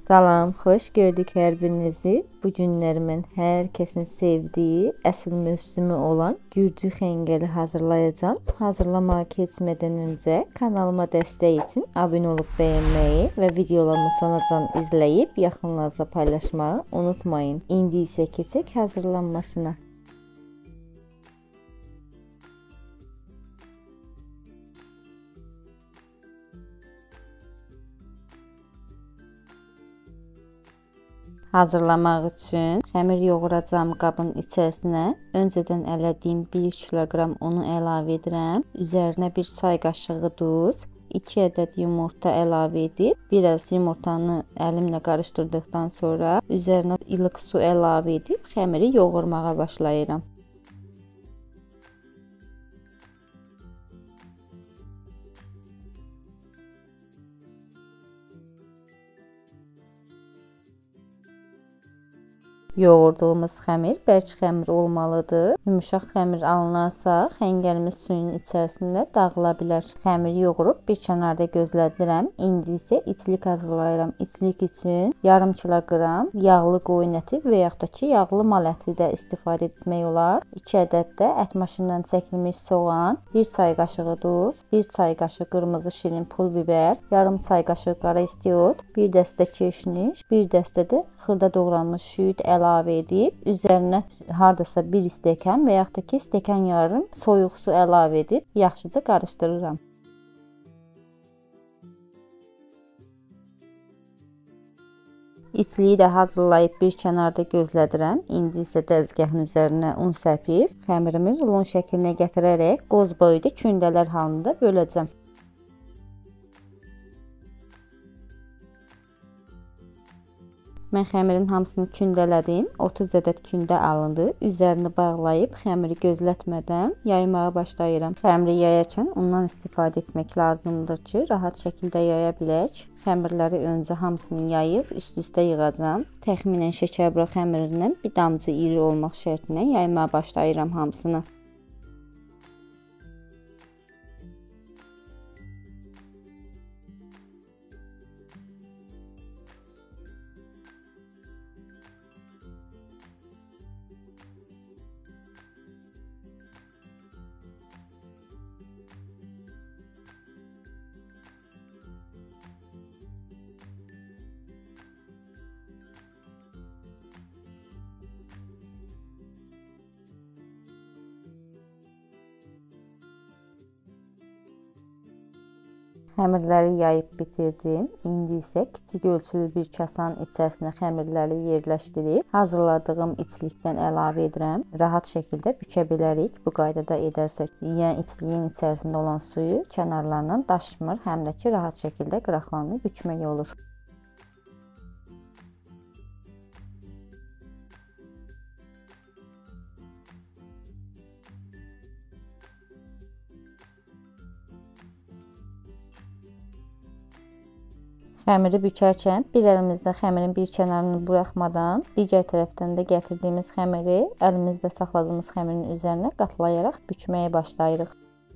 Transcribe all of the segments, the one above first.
Salam, xoş gördük hər birinizi. Bu günlərimin hər kəsin sevdiyi, əsl mövsümü olan Gürcü xəngəli hazırlayacağam. Hazırlamağa keçmədən öncə kanalıma dəstək üçün abunə olub bəyənməyi və videolarımı sonacan izləyib yaxınlarınızla paylaşmağı unutmayın. İndi isə keçək hazırlanmasına. Hazırlamaq üçün xəmir yoğuracağım qabın içərisinə öncədən ələdiyim 1 kiloqram unu əlavə edirəm. Üzərinə 1 çay qaşığı duz, 2 ədəd yumurta əlavə edib, biraz yumurtanı əlimlə qarışdırdıqdan sonra üzərinə ilıq su əlavə edib xəmiri yoğurmağa başlayıram. Yoğurduğumuz xəmir bərk xəmir olmalıdır. Yumuşaq xəmir alınarsa, xəngəlimiz suyun içərisində dağıla bilər. Xəmiri yoğurub bir kənarda gözlədirəm. İndi isə içlik hazırlayıram. İçlik üçün yarım kiloqram yağlı qoyun əti və yaxud da ki, yağlı mal əti də istifadə etmək olar. 2 ədəd də ət maşından çəkilmiş soğan, 1 çay qaşığı duz, 1 çay qaşığı qırmızı şirin pul biber, yarım çay qaşığı qara istiot, 1 dəstə keşniş, 1 dəstə də xırda doğranmış şüyüd əlavə edib, üzərinə hardasa 1 stəkan və yaxud da ki, stəkan yarım soyuq su əlavə edib, yaxşıca qarışdırıram. İçliyi də hazırlayıb bir kənarda gözlədirəm. İndi isə dəzgahın üzərinə un səpib, xəmirimi rulon şəklinə gətirərək qoz boyda kündələr halında böləcəm. Mən xəmirin hamısını kündələdim. 30 ədəd kündə alındı. Üzərini bağlayıb xəmiri gözlətmədən yaymağa başlayıram. Xəmiri yayarkən undan istifadə etmək lazımdır ki, rahat şəkildə yaya bilək. Xəmirləri öncə hamısını yayıb üst-üstə yığacağam. Təxminən şəkərbura xəmirindən bir damcı iri olmaq şərtinə yaymağa başlayıram hamısını. Xəmirləri yayıb bitirdim. İndi isə kiçik ölçülü bir kasanın içərisinə xəmirləri yerləşdirib, hazırladığım içlikdən əlavə edirəm. Rahat şəkildə bükə bilərik. Bu qaydada edərsək, yəni içliyin içərisində olan suyu kənarlarından daşmır, həm də ki, rahat şəkildə qıraqlarını bükmək olur. Xəmiri bükərkən bir əlimizdə xəmirin bir kənarını buraxmadan, digər tərəfdən də gətirdiyimiz xəmiri əlimizdə saxladığımız xəmirin üzərinə qatlayaraq bükməyə başlayırıq.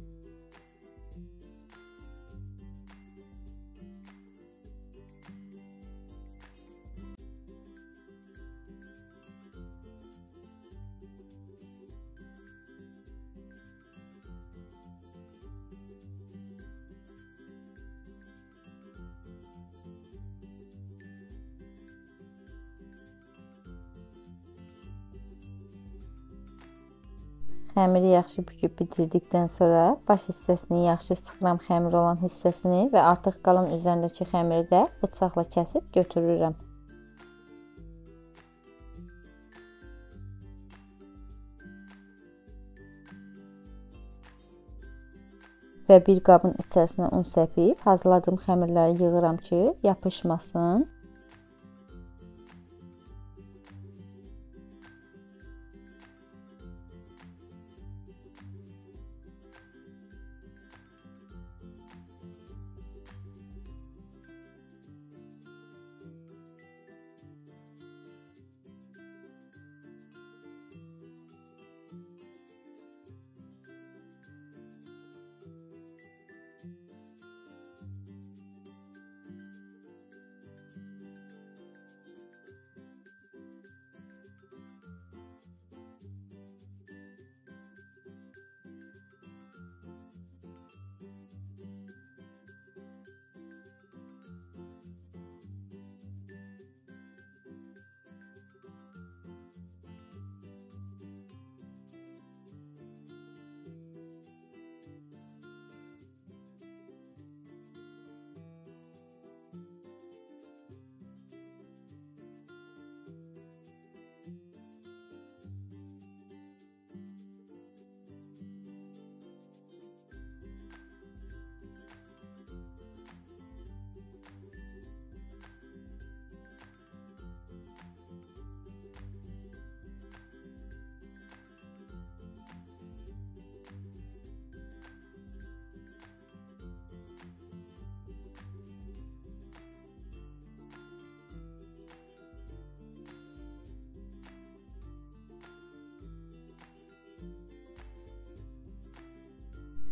Xəmiri yaxşı büküb bitirdikdən sonra baş hissəsini yaxşı sıxıram, xəmir olan hissəsini və artıq qalan üzərindəki xəmiri də bıçaqla kəsib götürürəm. Və bir qabın içərisinə un səpib hazırladığım xəmirləri yığıram ki, yapışmasın.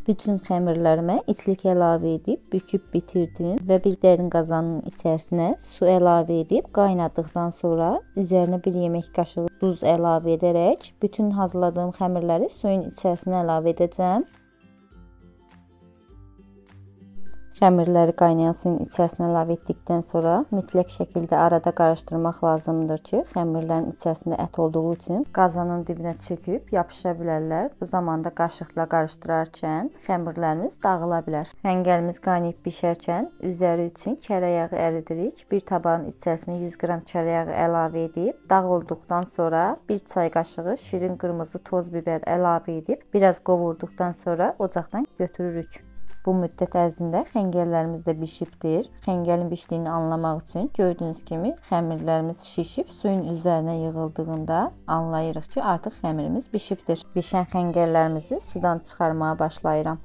Bütün xəmirlərimə içlik əlavə edib büküb bitirdim və bir dərin qazanın içərisinə su əlavə edib qaynadıqdan sonra üzərinə bir yemək qaşığı duz əlavə edərək bütün hazırladığım xəmirləri suyun içərisinə əlavə edəcəm. Xəmirləri qaynayan suyun içərisinə əlavə etdikdən sonra mütləq şəkildə arada qarışdırmaq lazımdır ki, xəmirlərin içərisində ət olduğu üçün qazanın dibinə çöküb yapışa bilərlər. Bu zamanda qaşıqla qarışdırarkən xəmirlərimiz dağıla bilər. Xəngəlimiz qaynayıb bişərkən üzəri üçün kərə yağı əridirik. Bir tabağın içərisinə 100 qram kərə yağı əlavə edib dağ olduqdan sonra 1 çay qaşığı şirin qırmızı toz biber əlavə edib biraz qovurduqdan sonra ocaqdan götürürük. Bu müddət ərzində xəngəllərimiz də bişibdir. Xəngəlin bişdiyini anlamaq üçün gördüyünüz kimi xəmirlərimiz şişib suyun üzərinə yığıldığında anlayırıq ki, artıq xəmirimiz bişibdir. Bişən xəngəllərimizi sudan çıxarmağa başlayıram.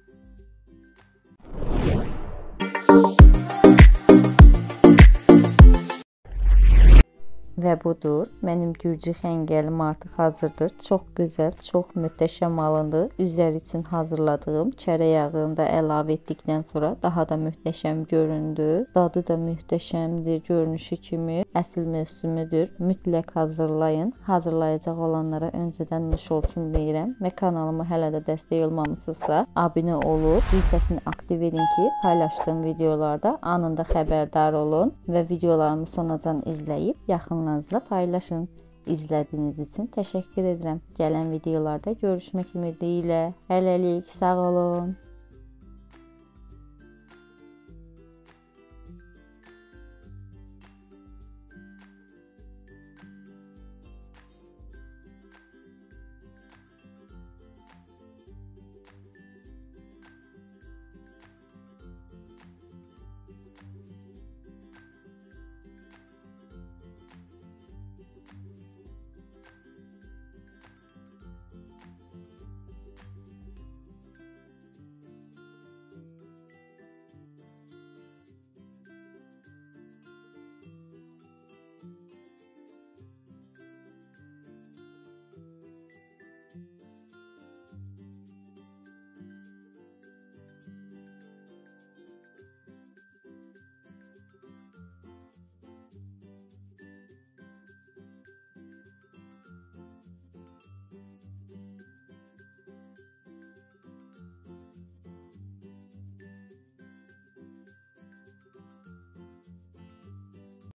Və budur, mənim gürcü xəngəlim artıq hazırdır. Çox gözəl, çox möhtəşəm alındı. Üzəri üçün hazırladığım kərə yağını da əlavə etdikdən sonra daha da möhtəşəm göründü. Dadı da möhtəşəmdir, görünüşü kimi. Əsl mövsümüdür. Mütləq hazırlayın. Hazırlayacaq olanlara öncədən nuş olsun deyirəm. Və kanalıma hələ də dəstək olmamısınızsa, abunə olub, zil səsini aktiv edin ki, paylaşdığım videolarda anında xəbərdar olun və videolarımı sonacan izləyib yaxınlarınızla paylaşın. İzlədiyiniz üçün təşəkkür edirəm. Gələn videolarda görüşmək ümidi ilə. Hələlik, sağ olun.